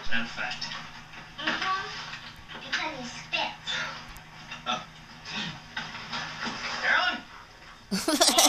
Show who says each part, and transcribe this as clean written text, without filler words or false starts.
Speaker 1: Is that a fact?
Speaker 2: Mm-hmm. Because he spits.
Speaker 1: Oh. Carolyn?